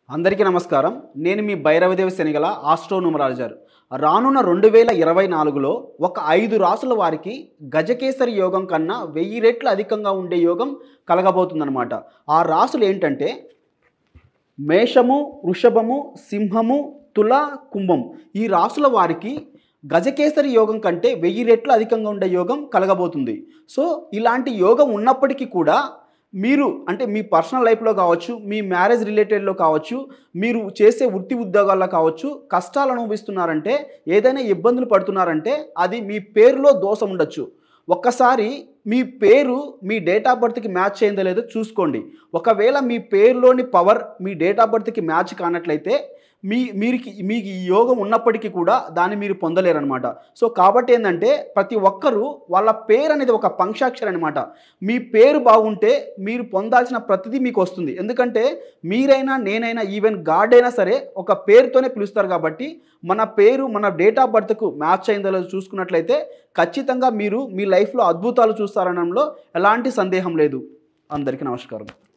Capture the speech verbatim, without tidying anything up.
అందరికీ నమస్కారం. నేను మీ భైరవదేవి శనిగల ఆస్ట్రోన్యూమరాలజర్. రానున్న రెండు వేల ఇరవై నాలుగులో ఒక ఐదు రాసుల వారికి గజకేసరి యోగం కన్నా వెయ్యి రెట్లు అధికంగా ఉండే యోగం కలగబోతుందన్నమాట. ఆ రాసులు ఏంటంటే మేషము, వృషభము, సింహము, తుల, కుంభం. ఈ రాసుల వారికి గజకేసరి యోగం కంటే వెయ్యి రెట్లు అధికంగా ఉండే యోగం కలగబోతుంది. సో ఇలాంటి యోగం ఉన్నప్పటికీ కూడా మీరు అంటే మీ పర్సనల్ లైఫ్లో కావచ్చు, మీ మ్యారేజ్ రిలేటెడ్లో కావచ్చు, మీరు చేసే వృత్తి ఉద్యోగాల్లో కావచ్చు, కష్టాలు అనుభవిస్తున్నారంటే, ఏదైనా ఇబ్బందులు పడుతున్నారంటే అది మీ పేరులో దోషం ఉండొచ్చు. ఒక్కసారి మీ పేరు మీ డేట్ ఆఫ్ బర్త్కి మ్యాచ్ అయిందో లేదో చూసుకోండి. ఒకవేళ మీ పేరులోని పవర్ మీ డేట్ ఆఫ్ బర్త్కి మ్యాచ్ కానట్లయితే మీ మీరికి మీకు ఈ యోగం ఉన్నప్పటికీ కూడా దాన్ని మీరు పొందలేరనమాట. సో కాబట్టి ఏంటంటే ప్రతి ఒక్కరూ వాళ్ళ పేరు అనేది ఒక పంక్షాక్షరం అనమాట. మీ పేరు బాగుంటే మీరు పొందాల్సిన ప్రతిదీ మీకు వస్తుంది. ఎందుకంటే మీరైనా నేనైనా ఈవెన్ గాడ్ అయినా సరే ఒక పేరుతోనే పిలుస్తారు. కాబట్టి మన పేరు మన డేట్ ఆఫ్ బర్త్కు మ్యాచ్ అయిందో లేదో చూసుకున్నట్లయితే ఖచ్చితంగా మీరు మీ లైఫ్లో అద్భుతాలు చూస్తారనడంలో ఎలాంటి సందేహం లేదు. అందరికీ నమస్కారం.